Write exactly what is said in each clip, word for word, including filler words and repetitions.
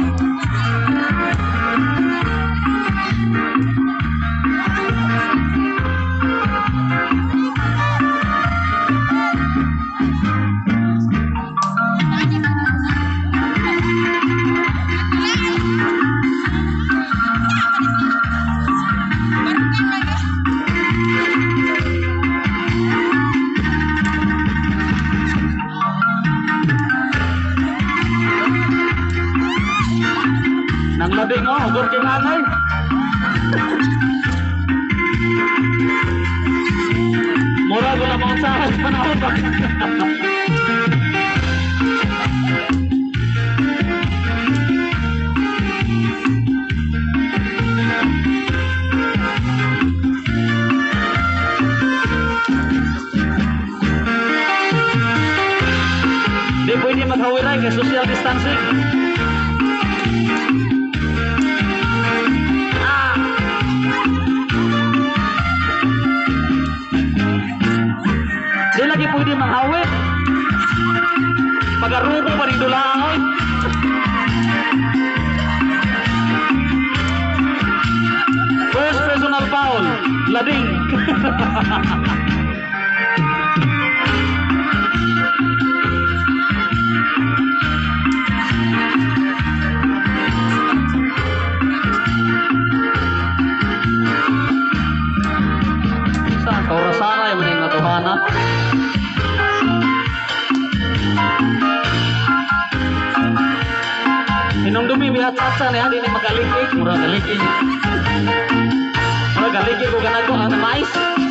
Nang labing mo, hugot kinanay. Mura ko na mga sahas panahon ba? Di pwede maghawiray kay social distancing. Di lagi pwede manghawit. Pagarubo pa rin dulaangoy. First personal foul. Lading. Saan ka orasana yung maning natuhanan? Hinumdumi bihat satsa niya, di ni magalikik, mura galikik. Mura galikik ko ganago ang mais.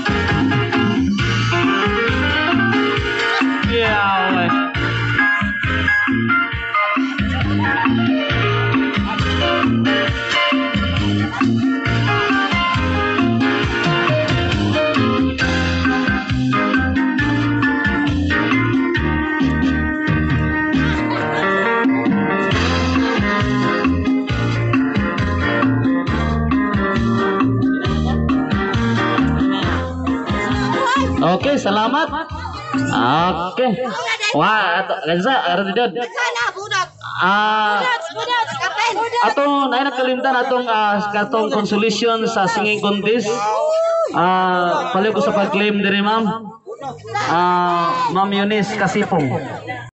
Yeah, weh. Oke, selamat. Oke. Wah, atau Gaza, ada tidak? Ah, atong naik na kalimtan atong uh, katong consolation sa singing contest. Ah, paling ko sa pag-claim diri ma'am. Ah, Ma'am Eunice Kasipong.